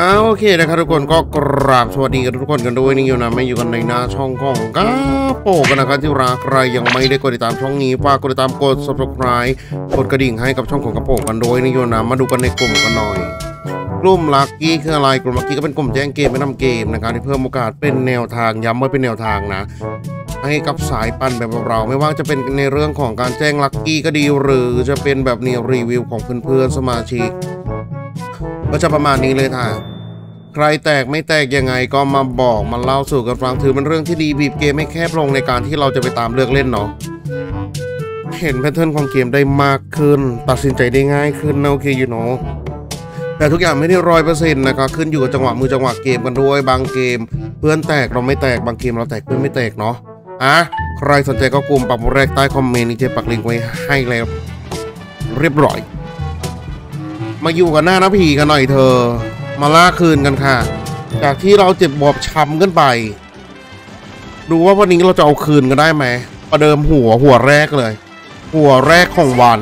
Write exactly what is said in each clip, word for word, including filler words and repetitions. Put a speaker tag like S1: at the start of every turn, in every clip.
S1: อ้าโอเคนะครับทุกคนก็กราบสวัสดีกันทุกคนกันด้วยนี่อยู่นะไม่อยู่กันในหน้าช่องของก้าโปกันนะครับที่รักใครยังไม่ได้กดติดตามช่องนี้ฝากกดติดตามกด ซับสไครบ์ กดกระดิ่งให้กับช่องของกระโปกันด้วยนี่อยู่นะมาดูกันในกลุ่มกันหน่อยกลุ่มลัคกี้คืออะไรกลุ่มลัคกี้ก็เป็นกลุ่มแจ้งเกมไม่ทำเกมนะครับที่เพิ่มโอกาสเป็นแนวทางย้ำว่าเป็นแนวทางนะให้กับสายปั่นแบบเราไม่ว่าจะเป็นในเรื่องของการแจ้งลัคกี้ก็ดีหรือจะเป็นแบบนี้รีวิวของเพื่อนๆสมาชิกก็จะประมาณนี้เลยค่ะใครแตกไม่แตกยังไงก็มาบอกมาเล่าสู่กันฟังถือเป็นเรื่องที่ดีบีบเกมให้แคบลงในการที่เราจะไปตามเลือกเล่นเนาะเห็นแพทเทิร์นของเกมได้มากขึ้นตัดสินใจได้ง่ายขึ้นนะโอเคอยู่เนาะแต่ทุกอย่างไม่ได้ร้อยเปอร์เซ็นต์นะครับขึ้นอยู่กับจังหวะมือจังหวะเกมกันด้วยบางเกมเพื่อนแตกเราไม่แตกบางเกมเราแตกเพื่อนไม่แตกเนาะอ่ะใครสนใจก็กลุ่มปักหมุดแรกใต้คอมเมนต์นี่เจ๊ปักลิงก์ไว้ให้แล้วเรียบร้อยมาอยู่กันหน้าน้าผีกันหน่อยเธอมาล่าคืนกันค่ะจากที่เราเจ็บบอบช้ำกันไปดูว่าวันนี้เราจะเอาคืนกันได้ไหมประเดิมหัวหัวแรกเลยหัวแรกของวัน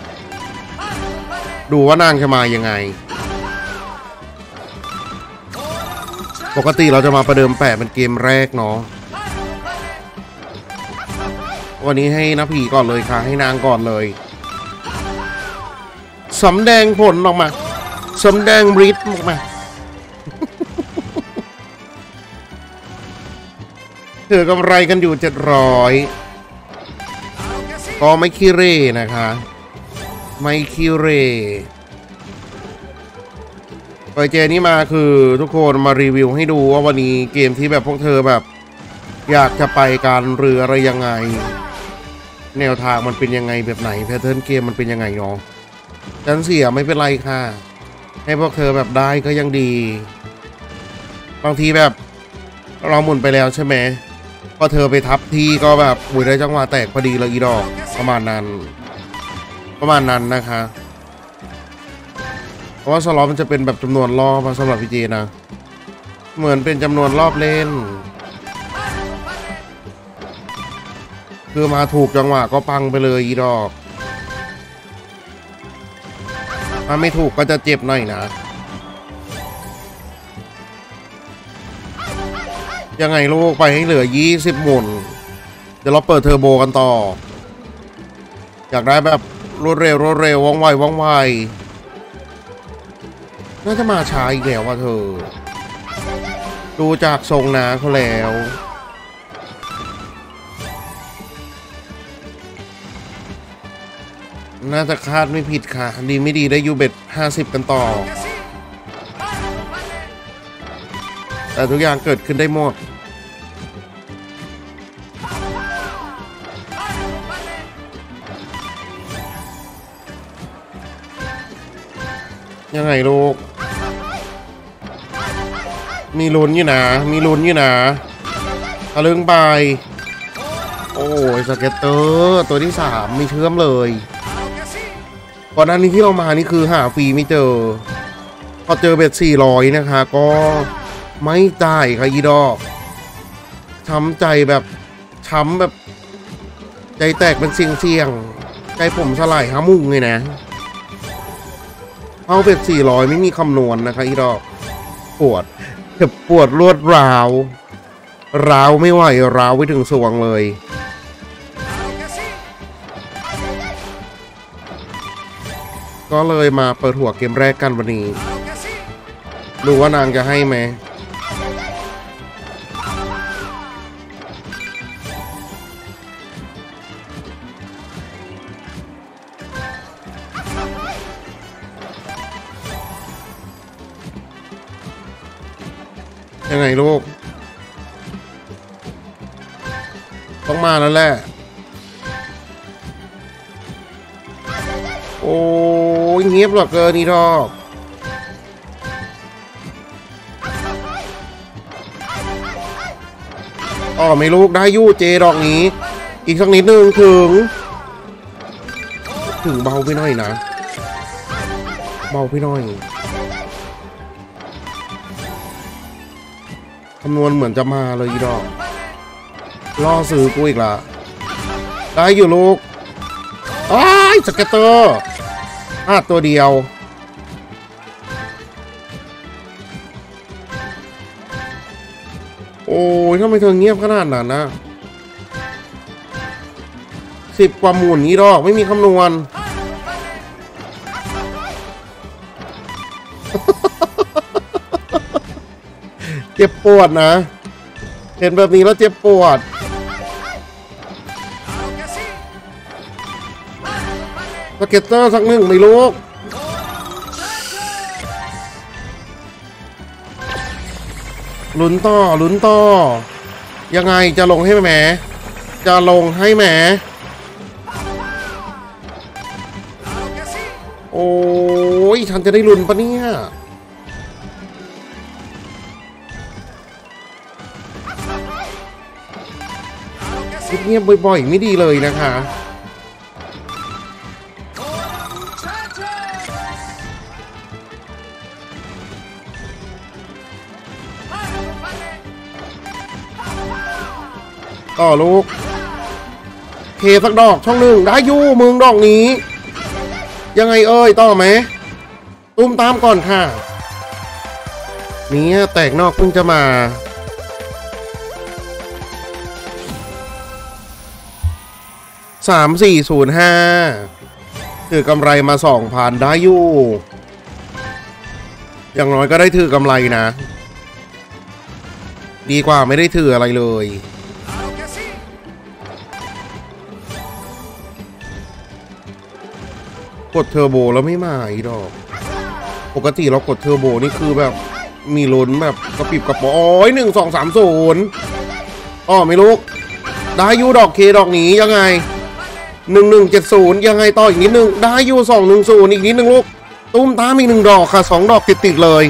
S1: ดูว่านางจะมายังไงปกติเราจะมาประเดิมแปะเป็นเกมแรกเนาะวันนี้ให้น้าผีก่อนเลยค่ะให้นางก่อนเลยสำแดงผลออกมาสำแดงฤทธิ์ออกมาเถือกำไรกันอยู่เจ็ดร้อยก็ไม่ขี้เร่นะคะไม่ขี้เร่ไปเจนี่มาคือทุกคนมารีวิวให้ดูว่าวันนี้เกมที่แบบพวกเธอแบบอยากจะไปการหรืออะไรยังไงแนวทางมันเป็นยังไงแบบไหนแพทเทิร์นเกมมันเป็นยังไงเนาะฉันเสียไม่เป็นไรค่ะให้พวกเธอแบบได้ก็ยังดีบางทีแบบเราหมุนไปแล้วใช่ไหมพอเธอไปทับที่ก็แบบบุยได้จังหวะแตกพอดีเลยอีดอกประมาณนั้นประมาณนั้นนะคะเพราะว่าสล็อตมันจะเป็นแบบจำนวนรอบสำหรับพีเจนะเหมือนเป็นจำนวนรอบเล่นคือมาถูกจังหวะก็ปังไปเลยอีดอกถ้าไม่ถูกก็จะเจ็บหน่อยนะยังไงลูกไปให้เหลือยี่สิบหมุนเดี๋ยวเราเปิดเทอร์โบกันต่ออยากได้แบบรวดเร็วรวดเร็วว่องไวว่องไวน่าจะมาช้าอีกแล้วว่ะเธอดูจากทรงนาเขาแล้วน่าจะคาดไม่ผิดค่ะดีไม่ดีได้ยูเบ็ดห้าสิบกันต่อแต่ทุกอย่างเกิดขึ้นได้หมดยังไงลูกมีลุ้นอยู่นะมีลุ้นอยู่นะทะลึ่งไปโอ้ยสเก็ตเตอร์ตัวที่สามมีเชื่อมเลยก่อนหน้านี้ที่เรามานี่คือหาฟรีไม่เจอพอเจอเบ็ดสี่ร้อยนะคะก็ไม่จ่ายค่ะอีดอกช้ำใจแบบช้ำแบบใจแตกเป็นเสียงเสียงใจผมสลายหามุ่งเลยนะเอาเบ็ดสี่ร้อยไม่มีคำนวณนะคะอีดอกปวดเจ็บปวดรวดร้าวร้าวไม่ไหวร้าวไปถึงสวงเลยก็เลยมาเปิดหัวเกมแรกกันวันนี้ดูว่านางจะให้ไหมยังไงลูกต้องมาแล้วแหละโอ้ยเงียบเหลือเกินนี่ดอกอ๋อไม่ลูกได้ยู่เจดอกนี้อีกสักนิดนึงถึงถึงเบาไปหน่อยนะเบาไปหน่อยคำนวณเหมือนจะมาเลยอีดอกล่อซื้อกูอีกละได้อยู่ลูกอ้ายสเก็ตเตอร์ห้าตัวเดียวโอ้ยทำไมเธอเงียบขนาดนั้นนะสิบกว่าหมุนนี้ดอกไม่มีคำนวณ เจ็บปวดนะเห็นแบบนี้แล้วเจ็บปวดสเก็ตเตอร์สักหนึ่งไม่ลูกลุ้นต่อลุ้นต่อยังไงจะลงให้แหมจะลงให้แหมโอ้ยฉันจะได้ลุ้นปะเนี่ยเงียบบ่อยๆไม่ดีเลยนะคะต่อลูกเคสักดอกช่องหนึ่งได้ยู่มึงดอกนี้ยังไงเอ้ยต่อไหมตุ้มตามก่อนค่ะนี่แตกนอกเพิ่งจะมาสามสี่ศูนย์ห้าถือกำไรมาสองพันได้อยู่อย่างน้อยก็ได้ถือกำไรนะดีกว่าไม่ได้ถืออะไรเลยกดเทอร์โบแล้วไม่มาอีดอกปกติเรากดเทอร์โบนี่คือแบบมีลุ้นแบบกระปิบกระป๋อยหนึ่งสองสามศูนย์อ๋อไม่รู้ได้อยู่ดอกเคดอกนี้ยังไงหนึ่งหนึ่งเจ็ดศูนย์ยังไงต่ออีกนิดนึงได้อยู่สองหนึ่งศูนย์อีกนิดนึงลูกตุ้มตามอีกหนึ่งดอกค่ะสองดอกติดติดเลย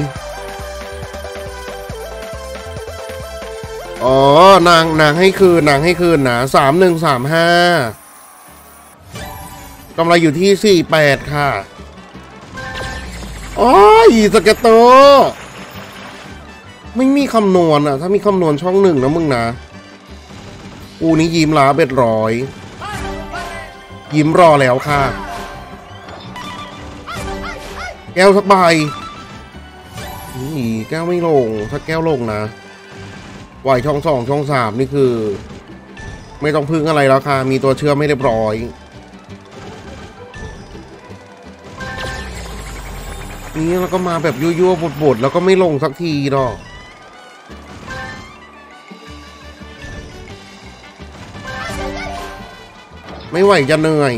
S1: อ๋อนางนางให้คืนนางให้คืนนะสามหนึ่งสามห้ากำไรอยู่ที่สี่แปดค่ะอ๋อสเก็ตเตอร์ไม่มีคำนวณอะถ้ามีคำนวณช่องหนึ่งนะมึงนะอูนี้ยิ้มล้าเบ็ดร้อยยิ้มรอแล้วค่ะแก้วสักใบนี่แก้วไม่ลงถ้าแก้วลงนะไหวช่องสองช่องสามนี่คือไม่ต้องพึ่งอะไรแล้วค่ะมีตัวเชื่อมไม่เรียบร้อยนี่แล้วก็มาแบบยั่วๆบดๆแล้วก็ไม่ลงสักทีหรอกไม่ไหวจะเหนื่อย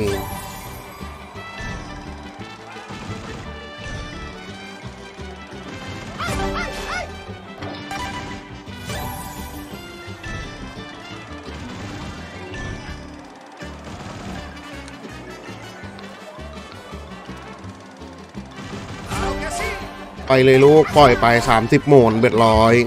S1: ไปเลยลูกปล่อยไปสามสิบโหมนเบ็ดร้อย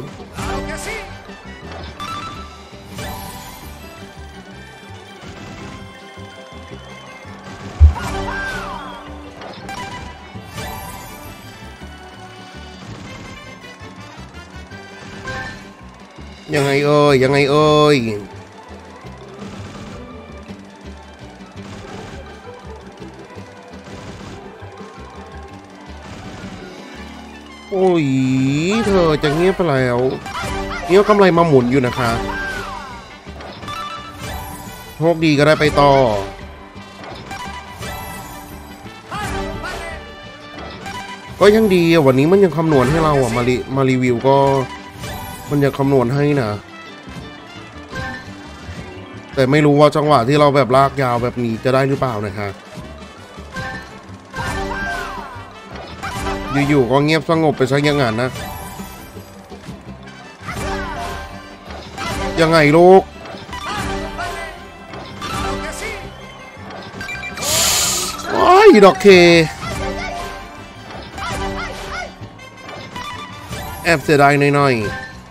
S1: ยังไงเอ่ยยังไงเอ่ยโอ้ยเธอจะเงียบไปแล้วนี่ก็กำไรมาหมุนอยู่นะคะโชคดีก็ได้ไปต่อก็ยังดีวันนี้มันยังคำนวณให้เราอ่ะมารีมารีวิวก็มันยังคำนวณให้นะแต่ไม่รู้ว่าจังหวะที่เราแบบลากยาวแบบนี้จะได้หรือเปล่านะคะอยู่ๆก็เงียบสงบไปซะอย่างนั้นนะยังไงลูกว้ายดอกเคแอบเสียดายหน่อย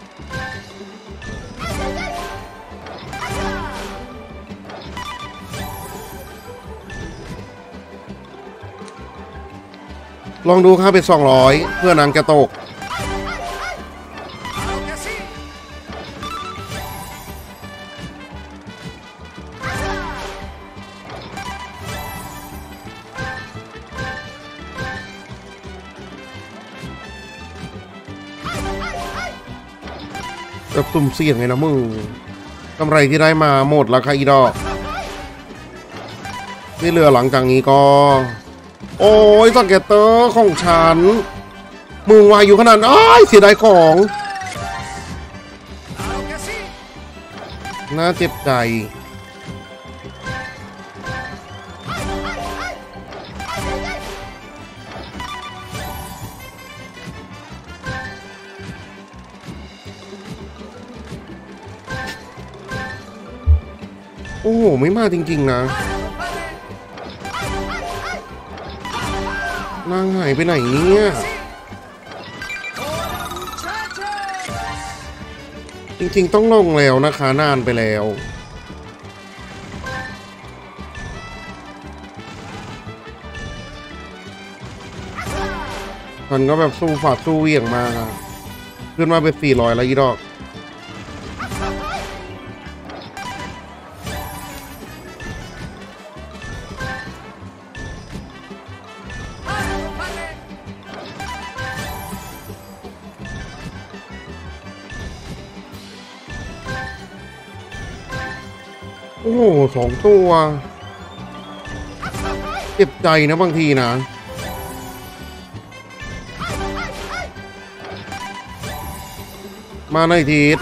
S1: ลองดูค่าเป็นสองร้อยเพื่อนางจะตกแบบสุ่มเสี่ยงไงนะมึงกำไรที่ได้มาหมดแล้วค่ะอีดอกที่เหลือหลังจากนี้ก็โอ้ยสเก็ตเตอร์ของฉันมึงวายอยู่ขนาดอ้ายเสียดายของน่าเจ็บใจโอ้โหไม่มาจริงๆนะนางหายไปไหนเนี่ยจริงๆต้องลงแล้วนะคะนานไปแล้วมันก็แบบสู้ฝาดสู้เวี่ยงมากขึ้นมาเป็นสี่ร้อยแล้วอีดอกโอ้โหสองตัวเจ็บใจนะบางทีนะมาในทีส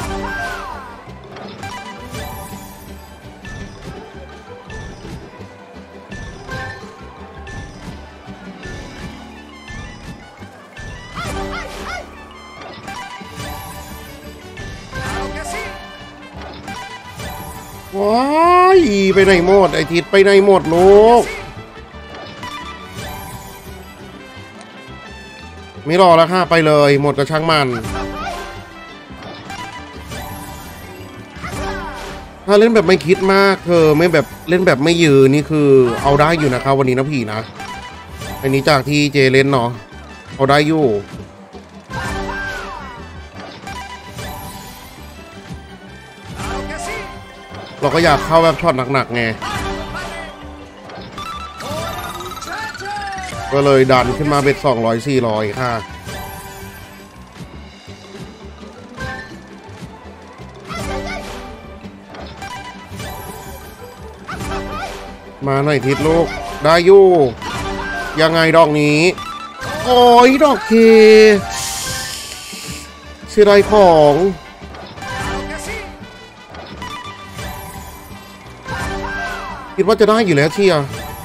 S1: ว้ายไปไหนหมดไอทิศไปไหนหมดลูกไม่รอแล้วค่ะไปเลยหมดกระช่างมันถ้าเล่นแบบไม่คิดมากเธอไม่แบบเล่นแบบไม่ยืนนี่คือเอาได้อยู่นะครับวันนี้นะพี่นะอันนี้จากที่เจเล่นเนาะเอาได้อยู่เราก็อยากเข้าแบบช็อตหนักๆไงก็เลยดันขึ้นมาเป็นสองร้อยสี่ร้อยค่ะมาหน่อยทิศลูกได้อยู่ยังไงดอกนี้โอ้ยดอกเคเสียดายของคิดว่าจะได้อยู่แล้วเชีย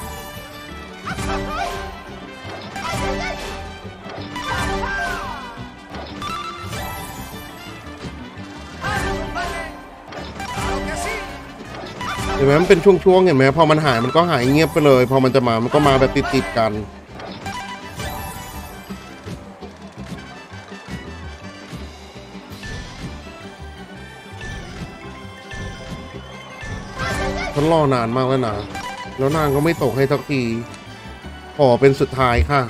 S1: เห็นไหมมันเป็นช่วงๆเห็นไหมพอมันหายมันก็หายเงียบไปเลยพอมันจะมามันก็มาแบบติดๆกันฉันรอนานมากแล้วนะแล้วนางก็ไม่ตกให้สักทีขอเป็นสุดท้ายค่ะ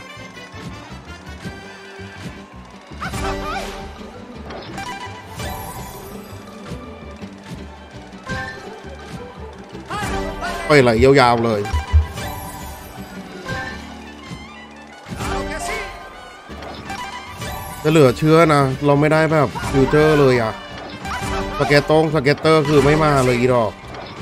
S1: ไปไหลยาวๆเลยจะเหลือเชื้อนะเราไม่ได้แบบฟิวเจอร์เลยอะสเก็ตตงสเก็ตเตอร์คือไม่มาเลยอีดอก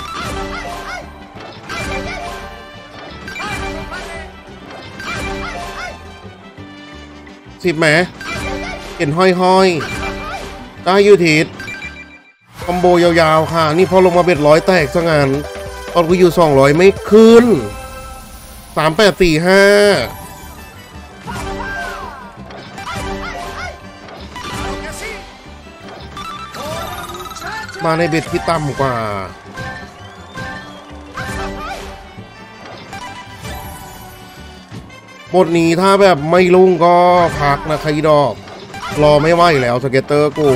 S1: สิบแหมเห็นห้อยๆได้ยูทีดคอมโบยาวๆค่ะนี่พอลงมาเบ็ดร้อยแตกซะงานตอนกูอยู่สองร้อยไม่ขึ้นสามแปดสี่ห้ามาในเบ็ดที่ต่ำกว่าบทนี้ถ้าแบบไม่ลุ่งก็พักนะใครดอกรอไม่ไหวแล้วสเก็ตเตอร์กู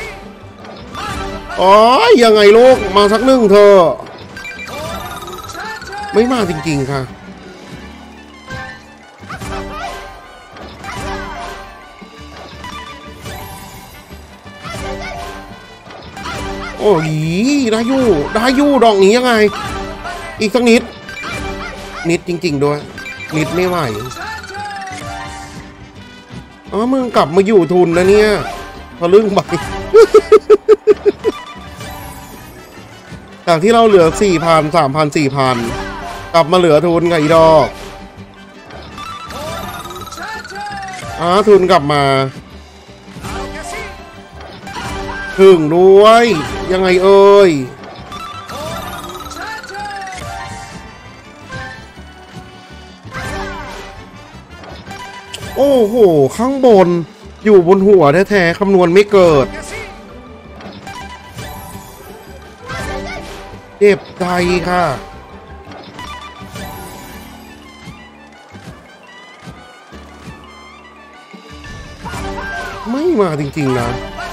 S1: อ๋อยังไงลูกมาสักหนึ่งเธอไม่มาจริงๆค่ะโอ้ยได้อยู่ได้อยู่ดอกนี้ยังไงอีกสักนิดนิดจริงๆด้วยนิดไม่ไหวอ๋อมึงกลับมาอยู่ทุนนะเนี่ยทะลึ่งไปจากที่เราเหลือสี่พันสามพันสี่พันกลับมาเหลือทุนไงอีดอกอ่าทุนกลับมาถึงด้วยยังไงเอ่ยโอ้โหข้างบนอยู่บนหัวแท้ๆคำนวณไม่เกิดเจ็บใจค่ะไม่มาจริงๆนะ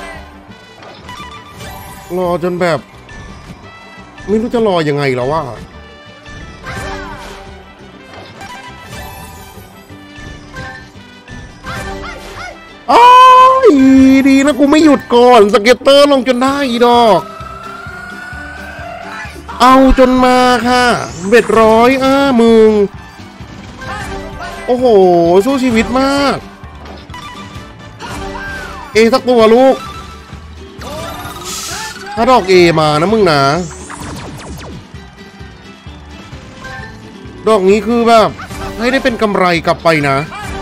S1: รอจนแบบไม่รู้จะรอยังไงแล้วว่าอ้าวดีนะกูไม่หยุดก่อนสเก็ตเตอร์ลงจนได้อีดอกเอาจนมาค่ะเบ็ดร้อยอ้ามึงโอ้โหสู้ชีวิตมากเอสักตัวลูกถ้าดอกเอมานะมึงนะดอกนี้คือแบบให้ได้เป็นกำไรกลับไปนะ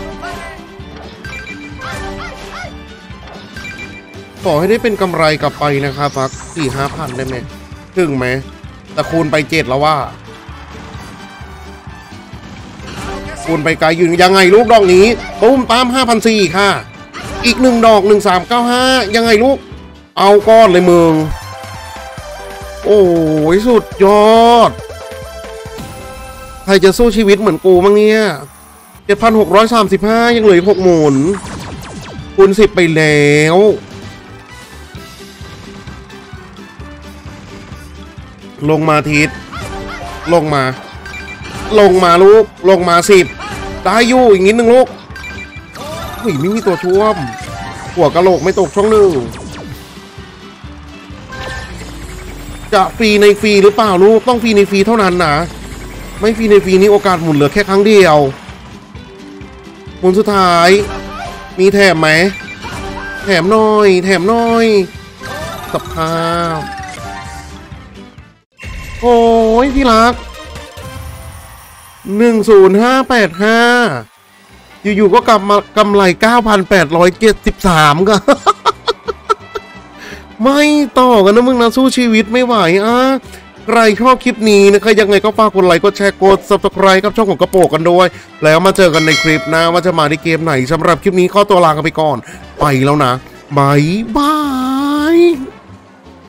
S1: ขอให้ได้เป็นกำไรกลับไปนะครับพักสี่ห้าพันได้ไหมถึงไหมแต่คูณไปเจ็ดแล้วว่าคูณไปไกลอยู่ยังไงลูกดอกนี้ตุ้มตามห้าพันสี่ค่ะอีกหนึ่งดอกหนึ่งสามเก้าห้ายังไงลูกเอาก้อนเลยมึงโอ้ยสุดยอดใครจะสู้ชีวิตเหมือนกูมั้งเนี่ยเจ็ดพันหกร้อยสามสิบห้ายังเหลือหกหมุนคูณสิบไปแล้วลงมาทิศลงมาลงมาลูกลงมาสิบได้อยู่อีกนิดนึงลูกอุ้ยไม่มีตัวช่วมหัวกะโหลกไม่ตกช่องหนึ่งจะฟรีในฟรีหรือเปล่าลูกต้องฟรีในฟรีเท่านั้นนะไม่ฟรีในฟรีนี้โอกาสหมุนเหลือแค่ครั้งเดียวหมุนสุดท้ายมีแถมไหมแถมหน่อยแถมหน่อยสภาพโอ้ยที่รักหนึ่งศูนย์ห้าแปดห้าอยู่ๆก็กลับมากำไร เก้าพันแปดร้อยเจ็ดสิบสาม กัน ไม่ต่อกันนะมึงนะสู้ชีวิตไม่ไหวอ่ะใครชอบคลิปนี้นะคะยังไงก็ฝากกดไลค์กดแชร์กด ซับสไครบ์ กับช่องของกระโปงกันด้วยแล้วมาเจอกันในคลิปนะว่าจะมาในเกมไหนสำหรับคลิปนี้ขอตัวลากันไปก่อนไปแล้วนะบายบาย